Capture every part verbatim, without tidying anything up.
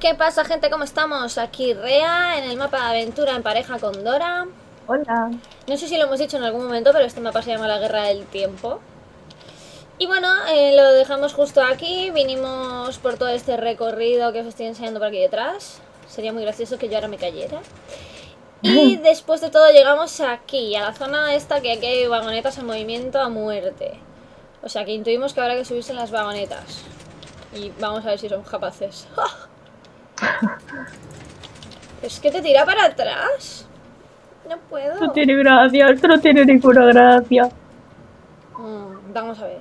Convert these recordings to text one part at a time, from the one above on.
¿Qué pasa, gente? ¿Cómo estamos? Aquí Rea, en el mapa de aventura en pareja con Dora. Hola. No sé si lo hemos dicho en algún momento, pero este mapa se llama la Guerra del Tiempo. Y bueno, eh, lo dejamos justo aquí. Vinimos por todo este recorrido que os estoy enseñando por aquí detrás. Sería muy gracioso que yo ahora me cayera. Y después de todo llegamos aquí, a la zona esta que aquí hay vagonetas en movimiento a muerte. O sea que intuimos que habrá que subirse en las vagonetas. Y vamos a ver si somos capaces. Es que te tira para atrás. No puedo. No tiene gracia, esto no tiene ninguna gracia. Mm, vamos a ver.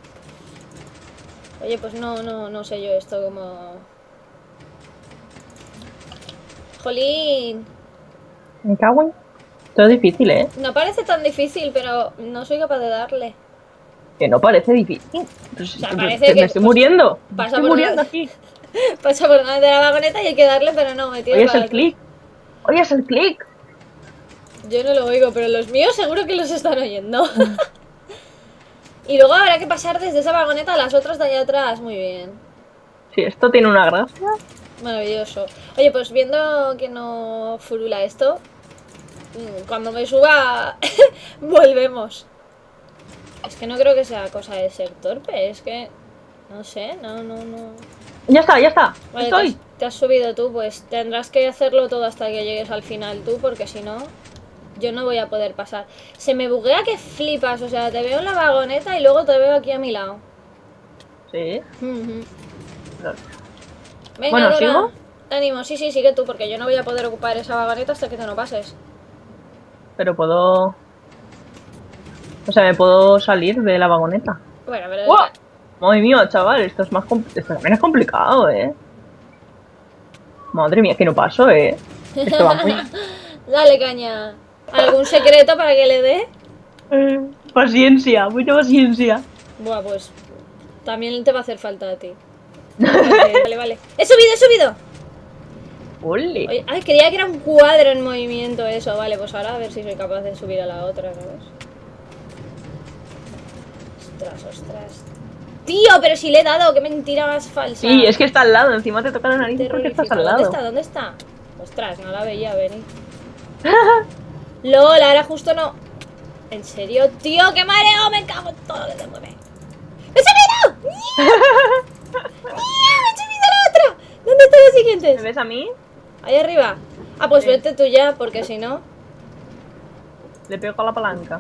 Oye, pues no, no, no sé yo esto como... Jolín. Me cago en... Esto es difícil, ¿eh? No parece tan difícil, pero no soy capaz de darle. Que no parece difícil. Pues, O sea, pues, parece me que estoy pues, muriendo. Me pasa estoy por muriendo delante, aquí. pasa por delante de la vagoneta y hay que darle, pero no, me tira Oyes para el atrás. clic. Oyes el clic. Yo no lo oigo, pero los míos seguro que los están oyendo. Y luego habrá que pasar desde esa vagoneta a las otras de allá atrás. Muy bien. Sí, esto tiene una gracia. Maravilloso. Oye, pues viendo que no furula esto, cuando me suba, volvemos. Es que no creo que sea cosa de ser torpe, es que... No sé, no, no, no... Ya está, ya está. Vale, te has, Estoy. te has subido tú, pues tendrás que hacerlo todo hasta que llegues al final tú, porque si no, yo no voy a poder pasar. Se me buguea que flipas, o sea, te veo en la vagoneta y luego te veo aquí a mi lado. Sí. Ujú. Claro. Venga, Bueno, Dora, ¿sigo? ánimo, sí, sí, sigue tú, porque yo no voy a poder ocupar esa vagoneta hasta que te no pases. Pero puedo... O sea, me puedo salir de la vagoneta. Bueno, pero... ¡Wow! Madre mía, chaval, esto es más compl- esto también es complicado, ¿eh? Madre mía, que no paso, ¿eh? Esto va muy... Dale, caña. ¿Algún secreto para que le dé? Eh, paciencia, mucha paciencia. Buah, pues también te va a hacer falta a ti. Porque- Vale, vale. ¡He subido, he subido! ¡Ole! Oye, ay, creía que era un cuadro en movimiento eso. Vale, pues ahora a ver si soy capaz de subir a la otra, ¿sabes? Ostras, ostras. Tío, pero si le he dado, qué mentira más falsa. Sí, es que está al lado, encima te toca la nariz porque estás Terrorífico. al ¿Dónde lado. está? ¿Dónde está? Ostras, no la veía venir. LOL, ahora justo no. ¿En serio? Tío, qué mareo, me cago en todo lo que se mueve. ¡Me he subido! ¡Mía! ¡Mía! ¡Me he subido a la otra! ¿Dónde están los ¿Me siguientes? ves a mí? Ahí arriba. Ah, pues Sí. vete tú ya, porque si no... Le pego a la palanca.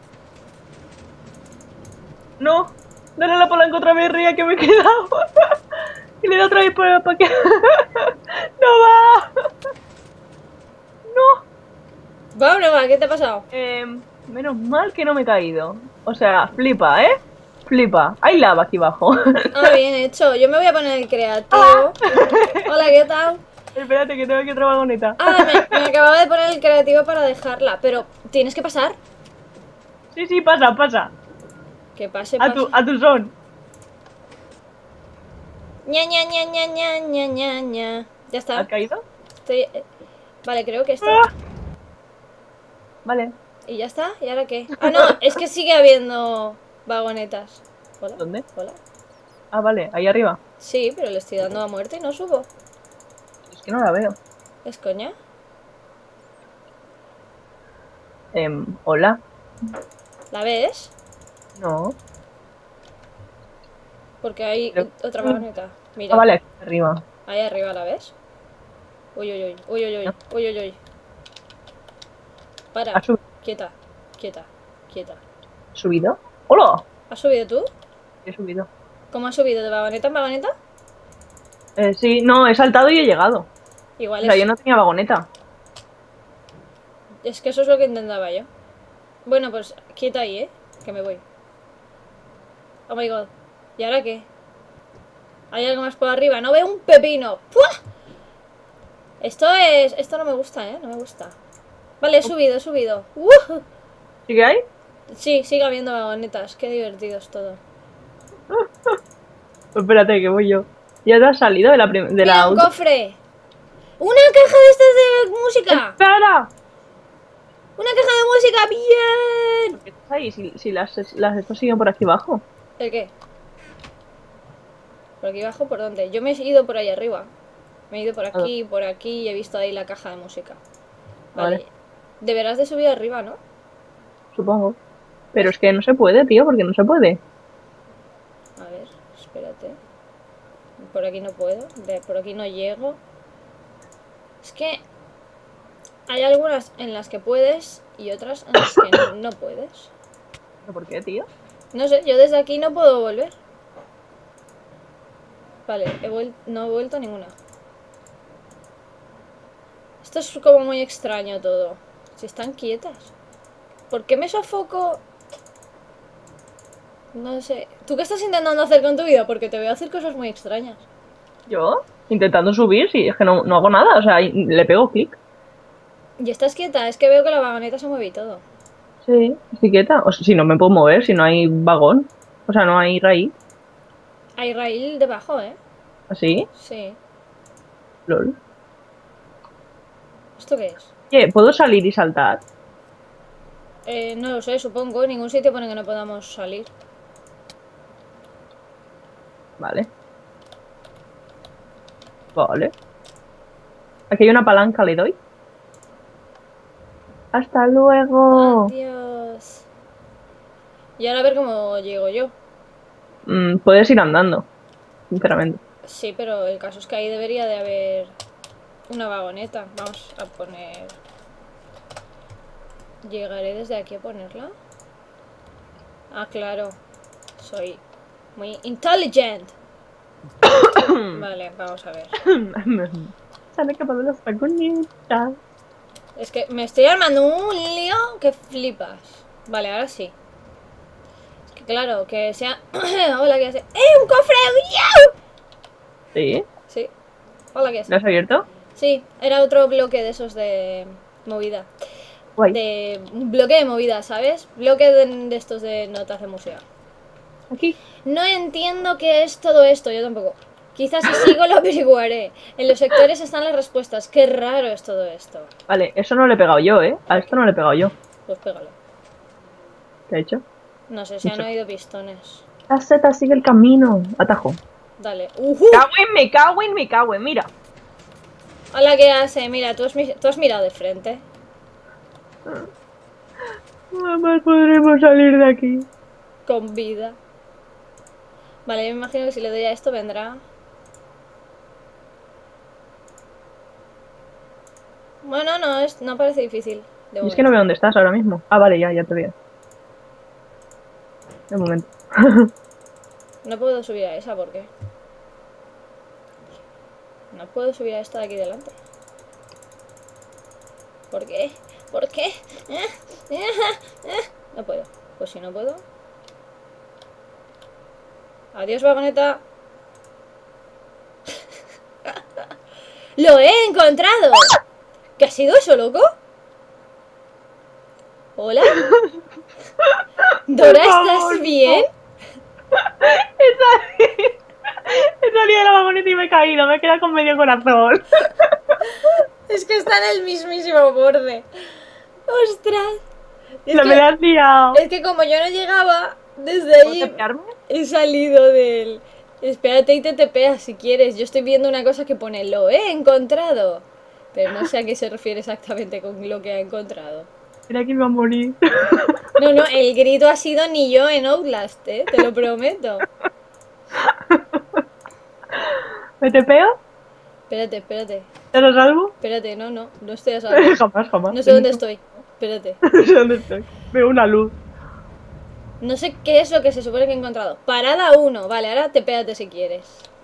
¡No! Dale a la palanca otra vez, Ría, que me he quedado. Y le da otra vez para pa que... ¡No va! ¡No! Va, no va, ¿qué te ha pasado? Eh, menos mal que no me he caído. O sea, flipa, ¿eh? Flipa. Hay lava aquí abajo. Ah, bien hecho. Yo me voy a poner el creativo. ¡Ah! Hola, ¿qué tal? Espérate, que tengo aquí otra vagoneta. Ah, me, me acababa de poner el creativo para dejarla. Pero, ¿tienes que pasar? Sí, sí, pasa, pasa. Que pase, A pase. tu, a tu son. Ña, ña, ña, ña, ña, ña, ña, ña. Ya está. ¿Has caído? Estoy... eh, Vale, creo que está. ¡Ah! Vale. ¿Y ya está? ¿Y ahora qué? Ah, no, es que sigue habiendo vagonetas. Hola. ¿Dónde? Hola. Ah, vale, ahí arriba. Sí, pero le estoy dando a muerte y no subo. Es que no la veo. ¿Es coña? Em, hola. ¿La ves? No. Porque hay Creo- otra vagoneta. Mira, Ah, vale, aquí arriba. ahí arriba, ¿la ves? Uy, uy, uy, uy, uy, uy, No. uy, uy, uy. Para, ¿Has subido? quieta, quieta, quieta. ¿Subido? ¡Hola! ¿Has subido tú? He subido. ¿Cómo has subido? ¿De vagoneta en vagoneta? Eh, sí, no, he saltado y he llegado. O Igual sea, es... yo no tenía vagoneta. Es que eso es lo que intentaba yo. Bueno, pues quieta ahí, ¿eh? Que me voy. Oh my god. ¿Y ahora qué? ¿Hay algo más por arriba? ¡No veo un pepino! ¡Pua! Esto es... Esto no me gusta, ¿eh? No me gusta. Vale, he subido, he subido. ¡Uh! ¿Sigue ahí? Sí, sigue habiendo vagonetas. Qué divertido es todo. Espérate, que voy yo. ¿Ya te has salido de la, prim- de ¡Mira, la un última? cofre! ¡Una caja de estas de música! ¡Espera! ¡Una caja de música! ¡Bien! ¿Qué estás ahí? Si, si las, las estás siguiendo por aquí abajo. ¿El qué? ¿Por aquí abajo? ¿Por dónde? Yo me he ido por ahí arriba. Me he ido por aquí, por aquí y he visto ahí la caja de música. Vale. Vale. Deberás de subir arriba, ¿no? Supongo. Pero es que no se puede, tío, porque no se puede. A ver, espérate. Por aquí no puedo. De- por aquí no llego. Es que hay algunas en las que puedes y otras en las que no, no puedes. ¿Pero por qué, tío? No sé, yo desde aquí no puedo volver. Vale, he vuel- no he vuelto a ninguna. Esto es como muy extraño todo. Si están quietas. ¿Por qué me sofoco? No sé. ¿Tú qué estás intentando hacer con tu vida? Porque te veo hacer cosas muy extrañas. ¿Yo? Intentando subir, sí, es que no, no hago nada, o sea, y- le pego clic. Y estás quieta, es que veo que la vagoneta se mueve y todo. Sí, estoy quieta. O sea, si no me puedo mover, si no hay vagón. O sea, no hay raíz. Hay raíl debajo, ¿eh? Así, Sí. lol. ¿Esto qué es? Oye, ¿puedo salir y saltar? Eh, no lo sé, supongo. En ningún sitio pone que no podamos salir. Vale. Vale. Aquí hay una palanca, ¿le doy? ¡Hasta luego! Adiós. Y ahora a ver cómo llego yo. Mm, puedes ir andando, sinceramente. Sí, pero el caso es que ahí debería de haber una vagoneta. Vamos a poner... ¿Llegaré desde aquí a ponerla? Ah, claro. Soy muy intelligent. Vale, vamos a ver. Se han acabado las vagonitas. Es que me estoy armando un lío que flipas. Vale, ahora sí. Es que claro, que sea... Hola, ¿qué hace? ¡Eh, un cofre! ¡Miau! ¿Sí? Sí. Hola, ¿qué hace? ¿Lo has abierto? Sí, era otro bloque de esos de movida. Guay. De un bloque de movida, ¿sabes? Bloque de, de estos de notas de museo. Aquí. No entiendo qué es todo esto, yo tampoco. Quizás si sigo lo averiguaré. En los sectores están las respuestas. Qué raro es todo esto. Vale, eso no le he pegado yo, ¿eh? A esto no le he pegado yo. Pues pégalo. ¿Qué he hecho? No sé, si han oído pistones. La seta sigue el camino. Atajo. Dale. ¡Ujú! Cago en, me cago en, me cago en, mira. Hola, ¿qué hace? Mira, ¿tú has, mi- tú has mirado de frente. Jamás podremos salir de aquí. Con vida. Vale, yo me imagino que si le doy a esto vendrá... Bueno, no, es, no parece difícil. De Y es que no momento. veo dónde estás ahora mismo. Ah, vale, ya, ya te veo. De momento. No puedo subir a esa, ¿por qué? No puedo subir a esta de aquí delante. ¿Por qué? ¿Por qué? No puedo. Pues si no puedo... Adiós, vagoneta. ¡Lo he encontrado! ¿Qué ha sido eso, loco? ¿Hola? ¿Dora, estás bien? He salido de la vagoneta y me he caído. Me he quedado con medio corazón. Es que está en el mismísimo borde. ¡Ostras! Es No que, me la has liado. es que como yo no llegaba, desde ¿Puedo ahí tepearme? he salido del... Espérate y te tepeas si quieres. Yo estoy viendo una cosa que pone lo he encontrado. Pero no sé a qué se refiere exactamente con lo que ha encontrado. Era que iba a morir. No, no, el grito ha sido ni yo en Outlast, ¿eh? Te lo prometo. ¿Me tepeo? Espérate, espérate. ¿Te lo salvo? Espérate, no, no. No estoy a salvo. Jamás, jamás. No sé dónde estoy. Espérate. No sé dónde estoy. Veo una luz. No sé qué es lo que se supone que he encontrado. Parada uno. Vale, ahora tepéate si quieres.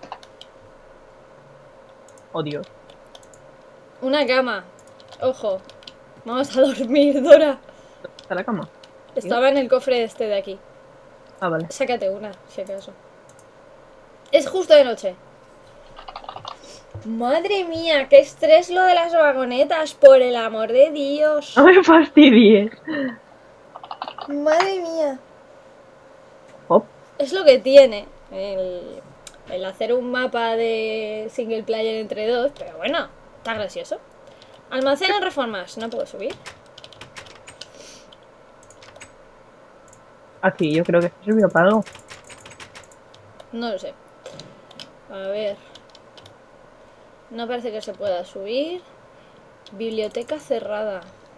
Oh, Dios. Una cama. Ojo. Vamos a dormir, Dora. ¿Dónde está la cama? Estaba en el cofre este de aquí. Ah, vale. Sácate una, si acaso. Es justo de noche. Madre mía, qué estrés lo de las vagonetas, por el amor de Dios. No me fastidies. Madre mía. Hop. Es lo que tiene el, el hacer un mapa de single player entre dos, pero bueno, está gracioso. Almacén en reformas, no puedo subir. Aquí, yo creo que esto sirvió para algo. No lo sé. A ver. No parece que se pueda subir. Biblioteca cerrada.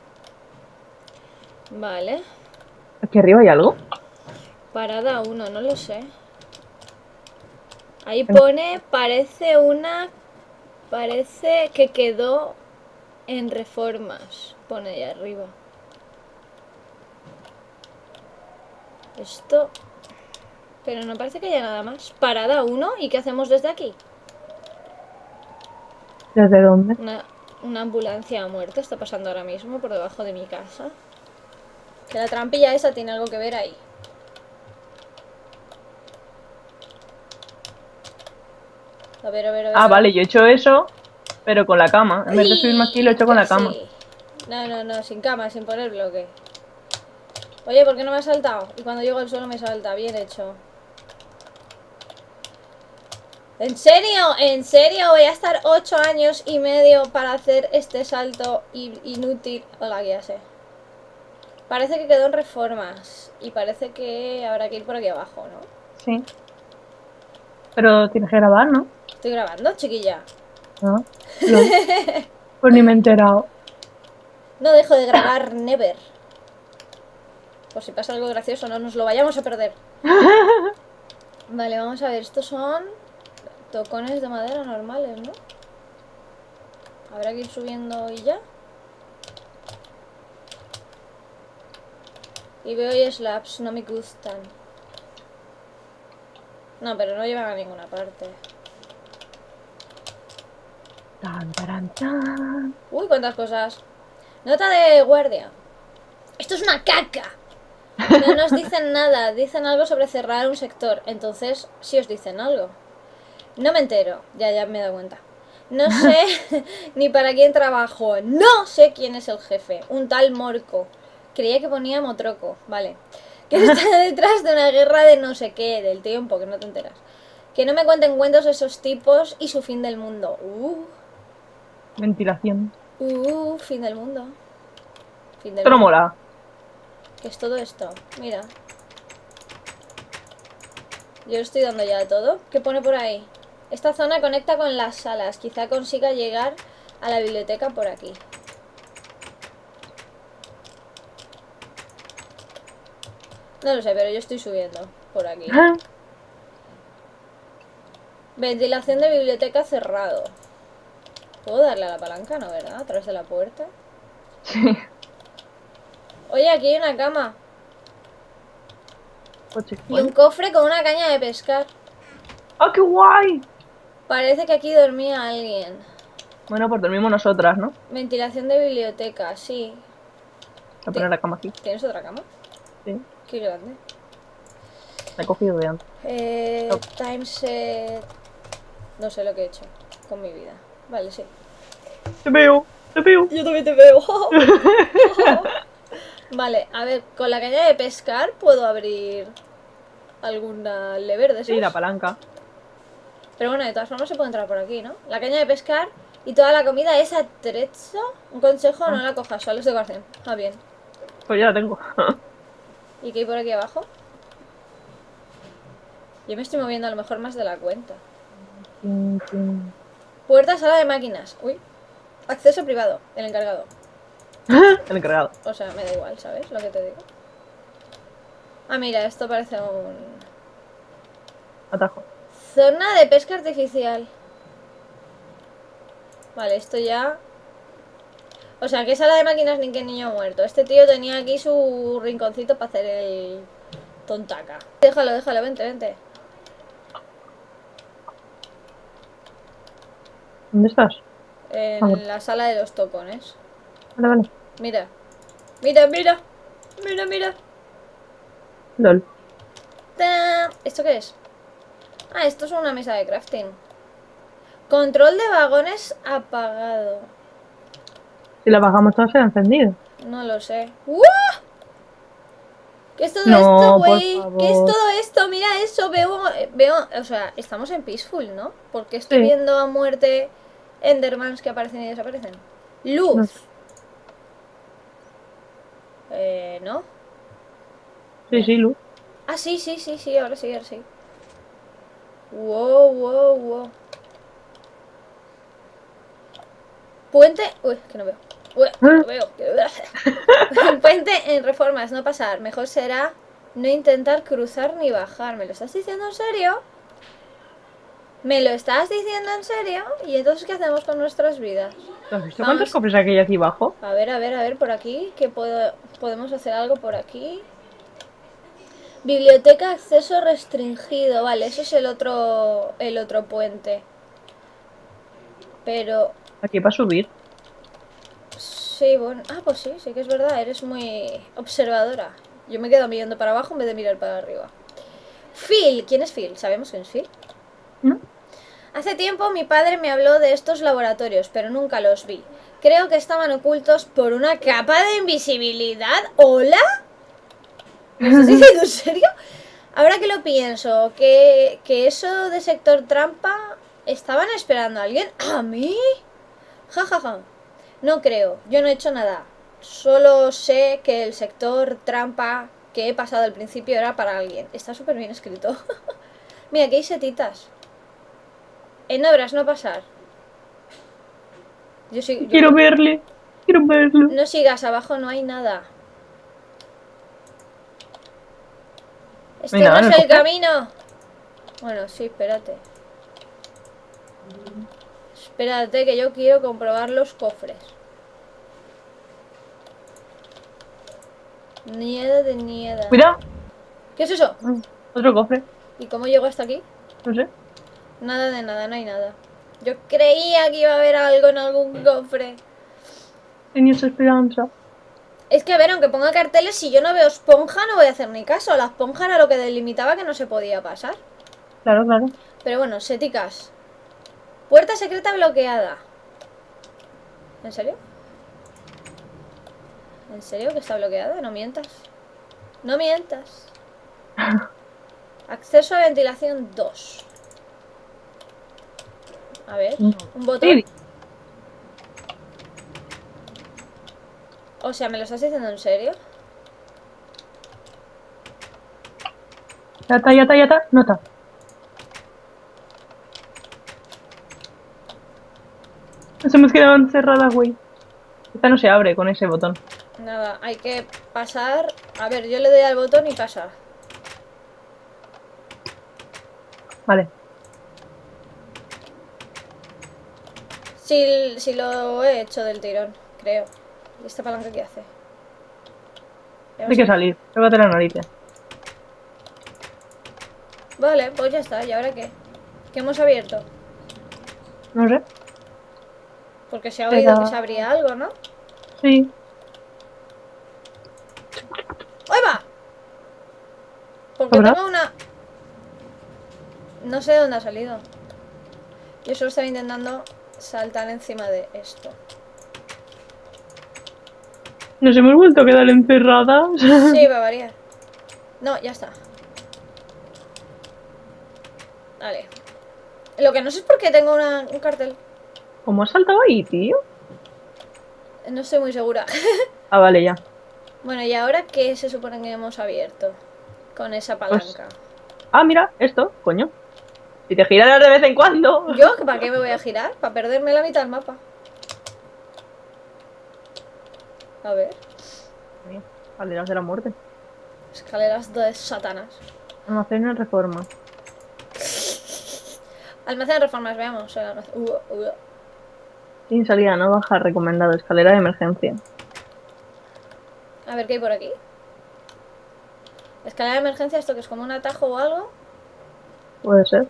Vale. ¿Aquí arriba hay algo? Parada uno, no lo sé. Ahí pone, parece una... Parece que quedó en reformas. Pone ahí arriba. Esto... Pero no parece que haya nada más. Parada uno, ¿y qué hacemos desde aquí? ¿Desde dónde? Una, una ambulancia muerta está pasando ahora mismo por debajo de mi casa. Que la trampilla esa tiene algo que ver ahí. A ver, a ver, a ver. Ah, a ver. vale, yo he hecho eso, pero con la cama. En vez de subirme aquí, lo he hecho con la Casi. cama. No, no, no, sin cama, sin poner bloque. Oye, ¿por qué no me ha saltado? Y cuando llego al suelo me salta, bien hecho. ¿En serio? ¿En serio? Voy a estar ocho años y medio para hacer este salto inútil. Hola, ya sé. Parece que quedó en reformas. Y parece que habrá que ir por aquí abajo, ¿no? Sí. Pero tienes que grabar, ¿no? Estoy grabando, chiquilla. Ah, no. Pues ni me he enterado. No dejo de grabar, never. Por si pasa algo gracioso, no nos lo vayamos a perder. Vale, vamos a ver. Estos son tocones de madera normales, ¿no? Habrá que ir subiendo y ya. Y veo y slabs, no me gustan. No, pero no llevan a ninguna parte. Tan, taran, tan. Uy, cuántas cosas. Nota de guardia. Esto es una caca. No nos dicen nada, dicen algo sobre cerrar un sector. Entonces, sí os dicen algo. No me entero, ya, ya me he dado cuenta. No sé ni para quién trabajo. No sé quién es el jefe. Un tal Morco. Creía que ponía Motroco, vale. Que está detrás de una guerra de no sé qué, del tiempo, que no te enteras. Que no me cuenten cuentos esos tipos y su fin del mundo. Uh, Ventilación. uh, fin del mundo. Fin del Esto no mundo. mola. ¿Qué es todo esto? Mira. Yo le estoy dando ya a todo. ¿Qué pone por ahí? Esta zona conecta con las salas. Quizá consiga llegar a la biblioteca por aquí. No lo sé, pero yo estoy subiendo por aquí. Ventilación de biblioteca cerrado. ¿Puedo darle a la palanca? No, ¿verdad? A través de la puerta. Sí. Oye, aquí hay una cama. Coche, Y un cofre con una caña de pescar. ¡Ah, qué guay! Parece que aquí dormía alguien. Bueno, pues dormimos nosotras, ¿no? Ventilación de biblioteca, sí. Voy a poner la cama aquí. ¿Tienes otra cama? Sí. Qué grande. La he cogido de antes. Eh, No. time set... No sé lo que he hecho con mi vida. Vale, sí. Te veo, te veo. Yo también te veo. Vale, a ver, con la caña de pescar puedo abrir alguna lever de esas. Sí, la palanca. Pero bueno, de todas formas se puede entrar por aquí, ¿no? La caña de pescar y toda la comida es atrecho. Un consejo, no la cojas, solo es decoración. Ah, bien. Pues ya la tengo. ¿Y qué hay por aquí abajo? Yo me estoy moviendo a lo mejor más de la cuenta. Puerta, sala de máquinas. Uy. Acceso privado, el encargado. El encargado. O sea, me da igual, ¿sabes lo que te digo? Ah, mira, esto parece un... Atajo. Zona de pesca artificial. Vale, esto ya... O sea, que sala de máquinas ni que niño muerto. Este tío tenía aquí su rinconcito para hacer el... tontaca. Déjalo, déjalo, vente, vente. ¿Dónde estás? En Ah, la sala de los tocones. Vale, vale. Mira. Mira, mira. Mira, mira. LOL. ¡Tan! ¿Esto qué es? Ah, esto es una mesa de crafting. Control de vagones apagado. Si la bajamos todas se ha encendido. No lo sé. ¡Wow! ¿Qué es todo No, esto, por güey? favor. ¿Qué es todo esto? Mira eso, veo, veo... O sea, estamos en Peaceful, ¿no? Porque estoy Sí. viendo a muerte Endermans que aparecen y desaparecen. Luz. No. Eh, ¿no? Sí, sí, luz. Ah, sí, sí, sí, sí, ahora sí, ahora sí. Wow, wow, wow. Puente... Uy, que no veo. Uy, que no veo. Un puente en reformas, no pasar. Mejor será no intentar cruzar ni bajar. ¿Me lo estás diciendo en serio? ¿Me lo estás diciendo en serio? ¿Y entonces qué hacemos con nuestras vidas? ¿Has visto Vamos. cuántos cofres hay aquí abajo? A ver, a ver, a ver, por aquí. ¿Qué puedo... podemos hacer algo por aquí? Biblioteca, acceso restringido. Vale, eso es el otro, el otro puente. Pero... Aquí para subir. sí, bueno... ah, pues sí, sí que es verdad. Eres muy observadora. Yo me quedo mirando para abajo en vez de mirar para arriba. Phil. ¿Quién es Phil? ¿Sabemos quién es Phil? ¿No? Hace tiempo mi padre me habló de estos laboratorios, pero nunca los vi. Creo que estaban ocultos por una capa de invisibilidad. ¿Hola? ¿Me estás diciendo en serio? Ahora que lo pienso, que, que eso de sector trampa... ¿estaban esperando a alguien? ¿A mí? Ja, ja, ja. No creo, yo no he hecho nada. Solo sé que el sector trampa que he pasado al principio era para alguien. Está súper bien escrito. Mira, aquí hay setitas. En obras, no pasar. Yo sí, yo... Quiero verle. Quiero verlo. no sigas, abajo no hay nada. Este ¿No hay no nada es en el el cofre? camino. Bueno, sí, espérate. Espérate que yo quiero comprobar los cofres. Nieda de nieda. Cuidado. ¿Qué es eso? Otro cofre. ¿Y cómo llego hasta aquí? No sé. Nada de nada, no hay nada. Yo creía que iba a haber algo en algún cofre. Tenía esa esperanza. Es que a ver, aunque ponga carteles, si yo no veo esponja no voy a hacer ni caso. La esponja era lo que delimitaba que no se podía pasar. Claro, claro. Pero bueno, seticas. Puerta secreta bloqueada. ¿En serio? ¿En serio que está bloqueada? No mientas. No mientas. Acceso a ventilación dos. A ver, un botón. Sí. O sea, ¿me lo estás diciendo en serio? Ya está, ya está, ya está. No está. Nos hemos quedado encerradas, güey. Esta no se abre con ese botón. Nada, hay que pasar. A ver, yo le doy al botón y pasa. Vale. Sí, sí lo he hecho del tirón, creo. ¿Y esta palanca qué hace? Hay que salir. Tócate las narices. Vale, pues ya está. ¿Y ahora qué? ¿Qué hemos abierto? No sé. Porque se ha oído Pero- que se abría algo, ¿no? Sí. ¡Ahí va! Porque ¿Habrá? tengo una... no sé de dónde ha salido. Yo solo estaba intentando saltar encima de esto. Nos hemos vuelto a quedar encerradas. Sí, va a variar. No, ya está. Vale. Lo que no sé es por qué tengo una- un cartel. ¿Cómo has saltado ahí, tío? No estoy muy segura. Ah, vale, ya. Bueno, ¿y ahora qué se supone que hemos abierto? Con esa palanca. Ah, mira, esto, coño. Si te giraras de vez en cuando. ¿Yo? ¿Para qué me voy a girar? Para perderme la mitad del mapa. A ver. Escaleras de la muerte. Escaleras de Satanás. Almacén en reforma. Almacén de reformas, veamos. el almacén. Uh, uh. Sin salida, no baja, recomendado. Escalera de emergencia. A ver qué hay por aquí. Escalera de emergencia, esto que es como un atajo o algo. Puede ser.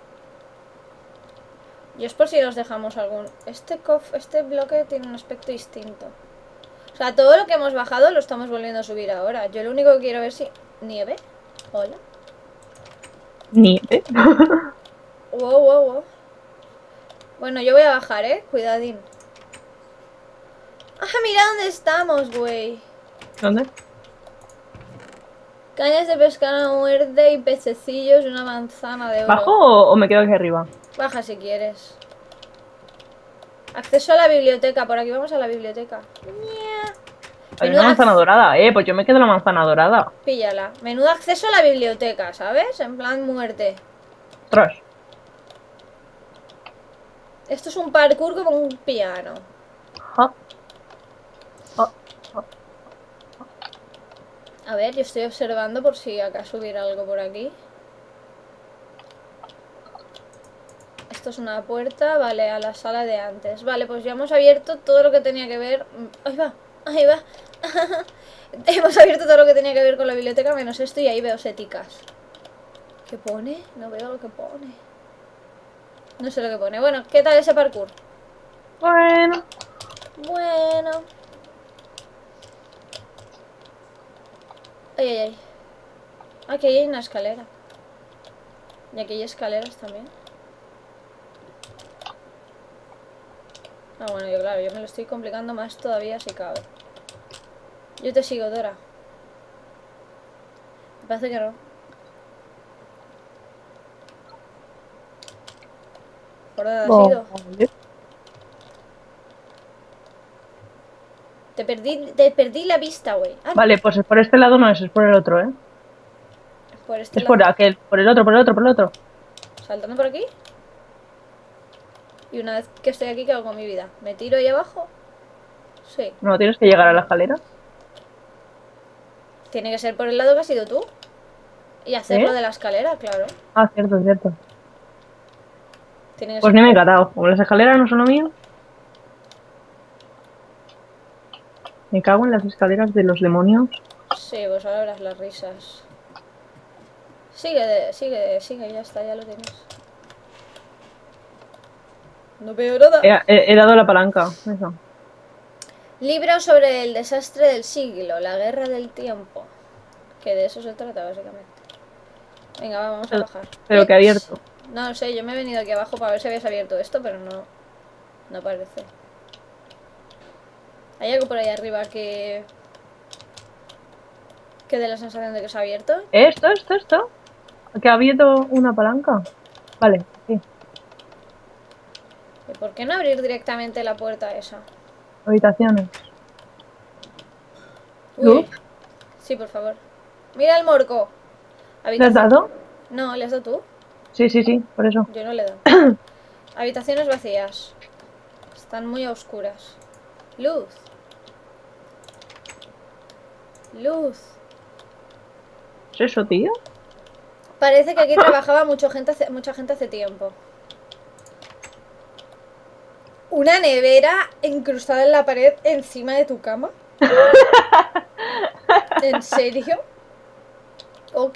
Y es por si nos dejamos algún... Este cof... este bloque tiene un aspecto distinto. O sea, todo lo que hemos bajado lo estamos volviendo a subir ahora. Yo lo único que quiero ver si... ¿Nieve? Hola. Nieve. Wow, wow, wow. Bueno, yo voy a bajar, ¿eh? Cuidadín. ¡Ah, mira dónde estamos, güey! ¿Dónde? Cañas de pescar a muerte y pececillos y una manzana de oro. ¿Bajo o, o me quedo aquí arriba? Baja si quieres. Acceso a la biblioteca. Por aquí vamos a la biblioteca. Ña. Hay Menuda una manzana ac- dorada, eh. Pues yo me quedo la manzana dorada. Píllala. Menudo acceso a la biblioteca, ¿sabes? En plan muerte. Ostras. Esto es un parkour como un piano. Ja. Ja, ja. A ver, yo estoy observando por si acaso hubiera algo por aquí. Esto es una puerta, vale, a la sala de antes. Vale, pues ya hemos abierto todo lo que tenía que ver... Ahí va, ahí va. Hemos abierto todo lo que tenía que ver con la biblioteca, menos esto, y ahí veo seticas. ¿Qué pone? No veo lo que pone. No sé lo que pone. Bueno, ¿qué tal ese parkour? Bueno. Bueno. Ay, ay, ay. Aquí hay una escalera. Y aquí hay escaleras también. Ah, bueno, yo claro, yo me lo estoy complicando más todavía si cabe. Yo te sigo, Dora. Me parece que no. ¿Por dónde has ido? Vale. Te perdí, te perdí la vista, güey. Ah, Vale, pues es por este lado no es, es por el otro, ¿eh? por este Es por lado. aquel, por el otro, por el otro, por el otro. Saltando por aquí. Y una vez que estoy aquí, ¿qué hago con mi vida? ¿Me tiro ahí abajo? Sí. No, tienes que llegar a la escalera. Tiene que ser por el lado que has ido tú. Y hacerlo ¿Eh? de la escalera, claro. Ah, cierto, cierto. Tiene que Pues ser... ni me he catado. Como las escaleras no son lo mío. Me cago en las escaleras de los demonios. Sí, pues ahora verás las risas. Sigue, sigue, sigue, ya está, ya lo tienes. No veo nada. He, he- he dado la palanca. Eso. Libro sobre el desastre del siglo, la guerra del tiempo. Que de eso se trata, básicamente. Venga, va, vamos a bajar. Pero que Ups. abierto. No lo sé, yo me he venido aquí abajo para ver si habías abierto esto, pero no. No parece. ¿Hay algo por ahí arriba que... que dé la sensación de que se ha abierto? Esto, esto, esto. Que ha abierto una palanca. Vale, sí. ¿Y por qué no abrir directamente la puerta esa? Habitaciones. Uy. ¿Luz? Sí, por favor. Mira el morco. ¿Le has dado? No, ¿le has dado tú? Sí, sí, sí, por eso. Yo no le he dado. Habitaciones vacías. Están muy a oscuras. Luz. Luz. ¿Es eso, tío? Parece que aquí trabajaba mucha gente hace, mucha gente hace tiempo. ¿Una nevera incrustada en la pared encima de tu cama? ¿En serio? Ok.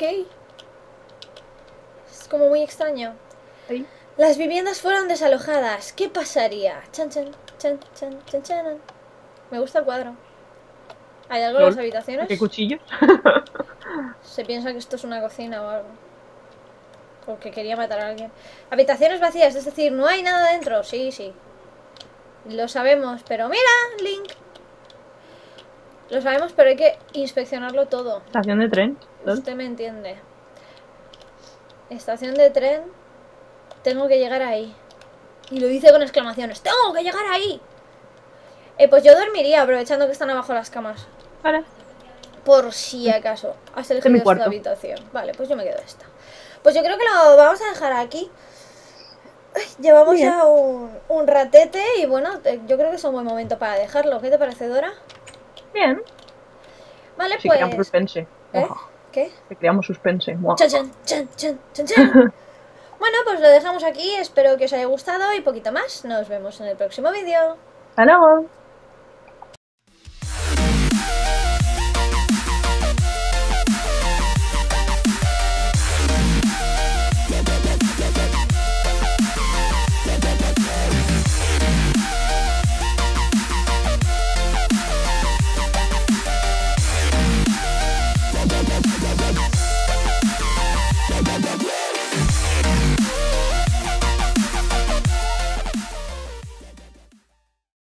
Es como muy extraño. Ahí. Las viviendas fueron desalojadas. ¿Qué pasaría? Chan, chan, chan, chan, chan, chan. Me gusta el cuadro. ¿Hay algo en las habitaciones? ¿Qué cuchillos? Se piensa que esto es una cocina o algo. Porque quería matar a alguien. Habitaciones vacías, es decir, no hay nada dentro. Sí, sí. Lo sabemos, pero mira, Link. Lo sabemos, pero hay que inspeccionarlo todo. Estación de tren. Usted me entiende. Estación de tren. Tengo que llegar ahí. Y lo dice con exclamaciones. ¡Tengo que llegar ahí! Eh, pues yo dormiría, aprovechando que están abajo las camas. Vale. Por si acaso. Has Este es elegido mi esta cuarto. habitación. Vale, pues yo me quedo esta. Pues yo creo que lo vamos a dejar aquí. Ay, llevamos Bien. ya un, un ratete y bueno, te- yo creo que es un buen momento para dejarlo. ¿Qué te parece, Dora? Bien. Vale, Sí, creamos pues... suspense. ¿Eh? Ojo, ¿Qué? que creamos suspense. Muah. Chan, chan, chan, chan, chan, chan. Bueno, pues lo dejamos aquí. Espero que os haya gustado y poquito más. Nos vemos en el próximo vídeo. Hasta luego.